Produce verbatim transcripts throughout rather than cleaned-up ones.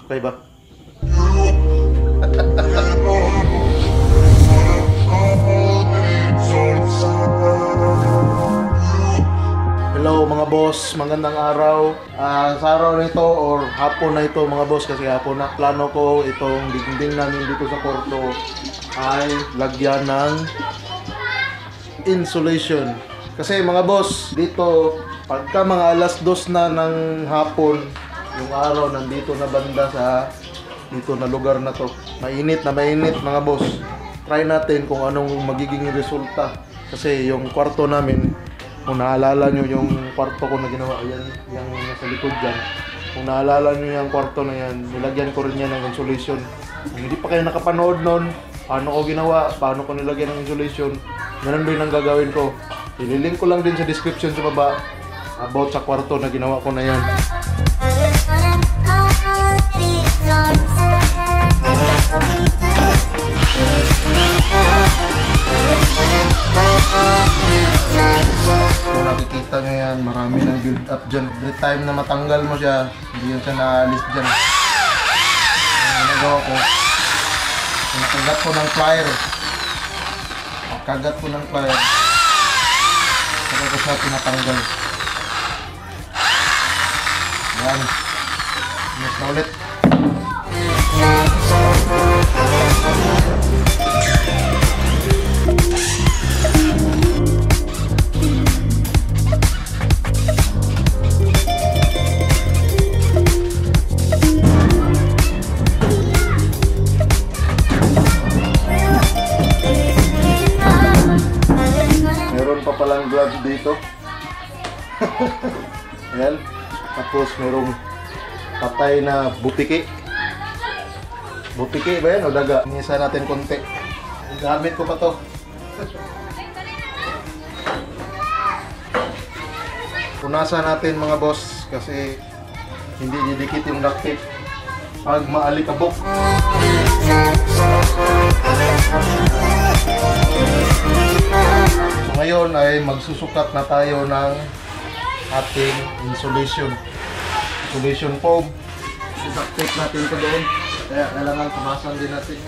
Okay ba? Hello mga boss, magandang araw. Uh, sa araw na ito or hapon na ito mga boss, kasi hapon na, plano ko itong dingding namin dito sa kwarto ay lagyan ng insulation. Kasi mga boss, dito pagka mga alas dos na ng hapon, yung araw nandito na banda sa dito na lugar na to, mainit na mainit mga boss. Try natin kung anong magiging resulta. Kasi yung kwarto namin, kung naalala nyo yung kwarto ko na ginawa, yan, yung nasa likod dyan. Kung naalala nyo yung kwarto na yan, nilagyan ko rin yan ng insulation. Kung hindi pa kayo nakapanood nun, paano ko ginawa, paano ko nilagyan ng insulation, ganun din ang gagawin ko. Ililink ko lang din sa description sa baba about sa kwarto na ginawa ko na yan. Kung nakikita nyo yan, marami ng build up dyan. Every time na matanggal mo siya, hindi yan siya naalis dyan. Ang nagawa ko, nakagat ko ng plier. Nakagat ko ng plier. Saka ko siya pinatanggal. Yan. Mas na ulit. Meron pa palang gloves dito. Ayan. Tapos merong patay na butiki. Butiki ba yan o daga? Ingisa natin konti. Gamit ko pa to. Punasan natin mga boss kasi hindi didikit yung duct tape pag maalikabok. So ngayon ay magsusukat na tayo ng ating insulation. Insulation foam. Duct tape natin ito doon. Kaya kailangan punasan din natin.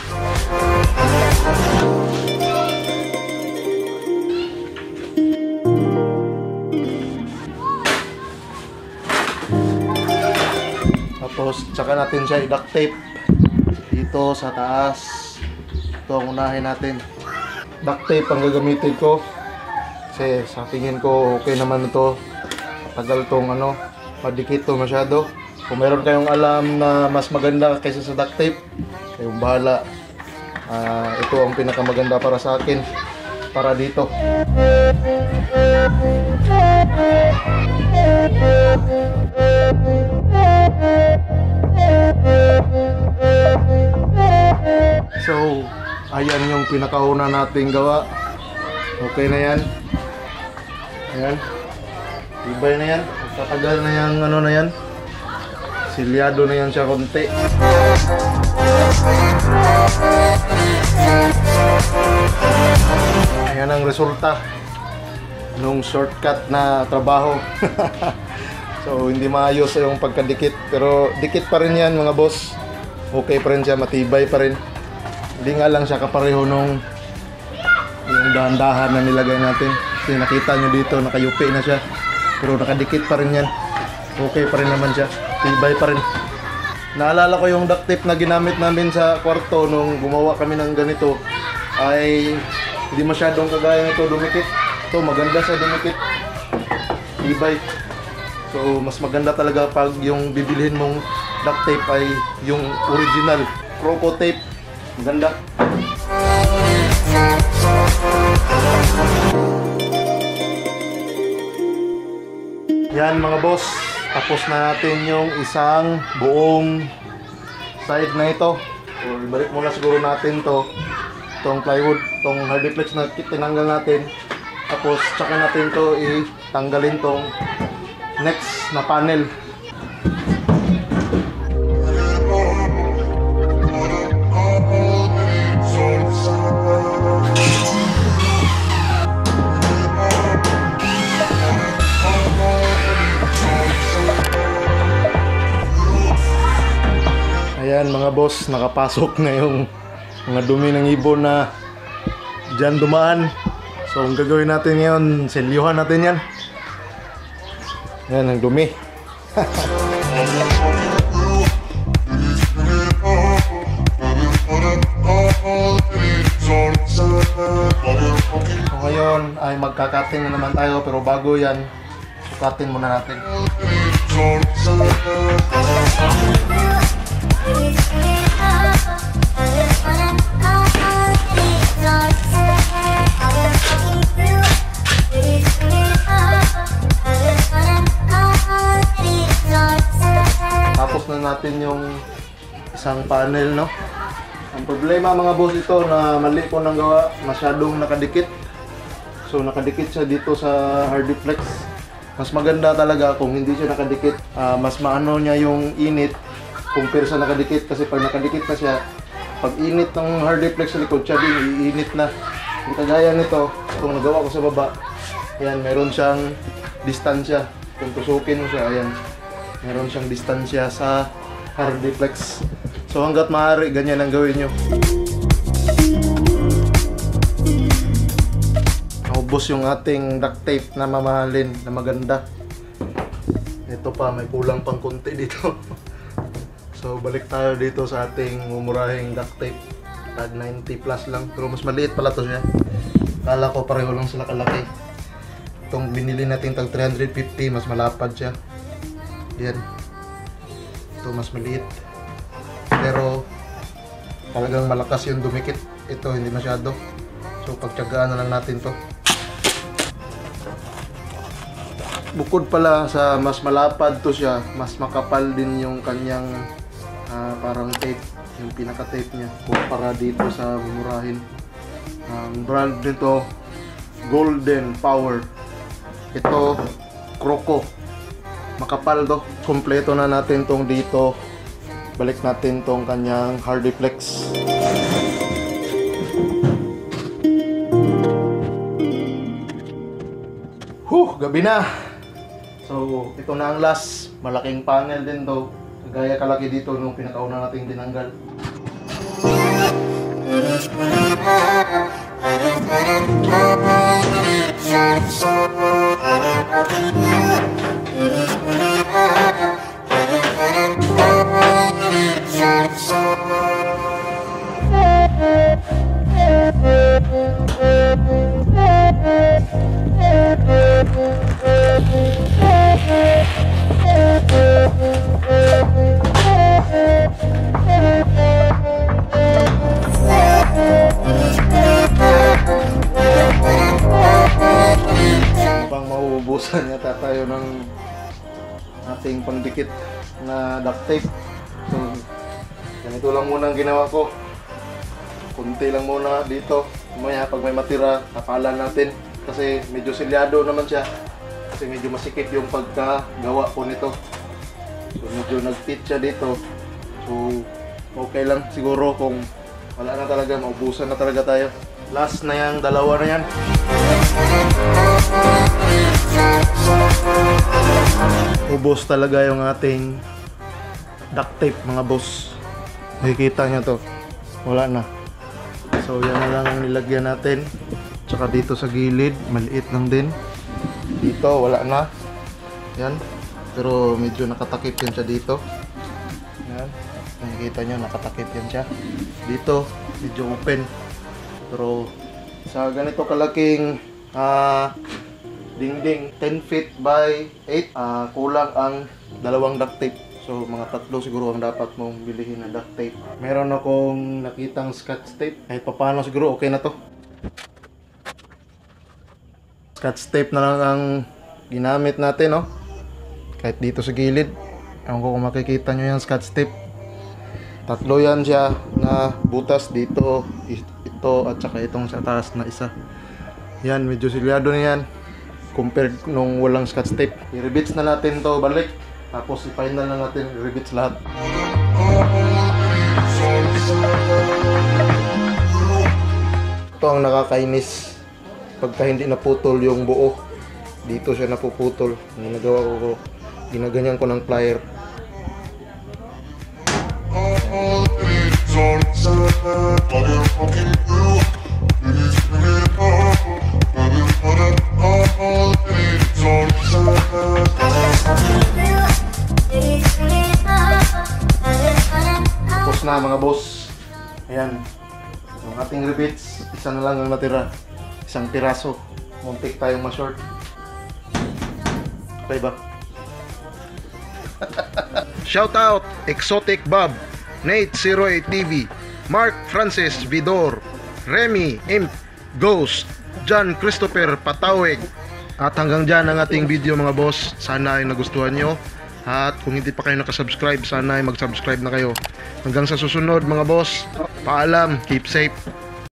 Tapos tsaka natin siya i-duct tape dito sa taas. Ito ang unahin natin. Duct tape ang gagamitin ko kasi sa tingin ko okay naman ito. Tagal tong ano, madikit to masyado. Kung meron kayong alam na mas maganda kaysa sa duct tape, kayong bahala. Uh, ito ang pinakamaganda para sa akin, para dito. So, ayan yung pinakauna nating gawa. Okay na yan. Ayan. Ibay na yan. Tatagal na yung ano na yan. Silyado na yan siya konti. Ayan ang resulta nung shortcut na trabaho. So hindi maayos yung pagkadikit, pero dikit pa rin yan mga boss. Okay pa rin siya, matibay pa rin. Hindi nga lang siya kapareho nung yung dahan-dahan na nilagay natin. Kasi nakita nyo dito, nakayupi na siya, pero nakadikit pa rin yan. Okay pa rin naman siya, tibay pa rin. Naalala ko yung duct tape na ginamit namin sa kwarto nung gumawa kami ng ganito ay hindi masyadong kagaya nito dumikit. Ito maganda sa dumikit, tibay. So mas maganda talaga pag yung bibilhin mong duct tape ay yung original Croco tape. Maganda. Yan mga boss, tapos na natin yung isang buong side na ito. So, ibalik muna siguro natin to, itong plywood, itong hardiplex na tinanggal natin. Tapos tsaka natin to itanggalin tong next na panel. Ayan mga boss, nakapasok na yung mga dumi ng ibon na dyan dumaan. So ang gagawin natin ngayon, selyuhan natin yan. Ayan ang dumi. So ngayon ay magkakating na naman tayo, pero bago yan, sukatin muna natin. Tapos na natin yung isang panel, no? Ang problema mga boss ito na mali po nang gawa, masyadong nakadikit. So nakadikit siya dito sa Hardiplex. Mas maganda talaga kung hindi siya nakadikit. Uh, mas maano niya yung init compare sa nakadikit, kasi pag nakadikit na siya, pag init ng Hardiplex sa likod, siya din iinit na. Yung kagaya nito, kung nagawa ko sa baba, ayan, meron siyang distansya. Kung tusukin mo siya, ayan, meron siyang distansya sa Hardiplex. So hanggat maaari, ganyan ang gawin nyo. Naubos yung ating duct tape na mamahalin, na maganda. Ito pa, may kulang pang konti dito. So balik tayo dito sa ating mumurahing duct tape. Tag ninety plus lang, pero mas maliit pala to siya. Kala ko pareho lang sila kalaki. Itong binili natin tag three hundred fifty, mas malapad siya. Yan. Ito mas maliit. Pero talagang malakas yung dumikit. Ito hindi masyado. So pagtiyagaan na lang natin to. Bukod pala sa mas malapad to siya, mas makapal din yung kanyang uh, parang tape, yung pinaka-tape niya kumpara dito sa mumurahin. Ang brand nito Golden Power. Ito Croco. Makapal to. Kompleto na natin tong dito. Balik natin tong kanyang Hardiplex. Huh, gabi na. So, ito na ang last. Malaking panel din to. Gaya kalaki dito nung pinakauna nating tinanggal. Mauubusan yata tayo ng ating pangdikit na duct tape. So, ganito lang muna ang ginawa ko. Kunti lang muna dito. Mamaya pag may matira, tapalan natin. Kasi medyo silyado naman siya. Kasi medyo masikip yung pagkagawa ko nito. So, medyo nag-fit siya dito. So, okay lang siguro kung wala na talaga, maubusan na talaga tayo. Last na yung dalawa na yan. Ubos talaga yung ating duct tape mga boss. Nakikita nyo to, wala na. So yan na lang ang nilagyan natin. Tsaka dito sa gilid, maliit lang din. Dito wala na. Yan, pero medyo nakatakip yan siya dito. Yan, nakikita nyo, nakatakip yan siya. Dito, medyo open. Pero sa ganito kalaking uh, dingding, ten feet by eight, uh, kulang ang dalawang duct tape. So mga tatlo siguro ang dapat mong bilihin na duct tape. Meron akong nakitang scotch tape. Kahit paano siguro okay na to. Scotch tape na lang ang ginamit natin, no? Kahit dito sa gilid. Ewan ko kung makikita nyo yung scotch tape. Tatlo yan siya na butas dito, ito at saka itong sa taas na isa. Yan, medyo silyado na yan compared nung walang scotch tape. I-rebits na natin to balik, tapos i-final na natin, i-rebits lahat. Ito ang nakakainis pagka hindi naputol yung buo. Dito siya napuputol. Ginagawa ko, ginaganyan ko ng plier. Tapos na mga boss. Ayan. Yung ating rivets, isa na lang ang natira. Isang piraso. Muntik tayong ma-short. Okay ba? Shout out Exotic Bob, Nate zero eight T V, Mark Francis Vidor, Remy Imp, Ghost, John Christopher Pataweg. At hanggang dyan ang ating video mga boss. Sana ay nagustuhan nyo. At kung hindi pa kayo nakasubscribe, sana ay mag-subscribe na kayo. Hanggang sa susunod mga boss. Paalam, keep safe.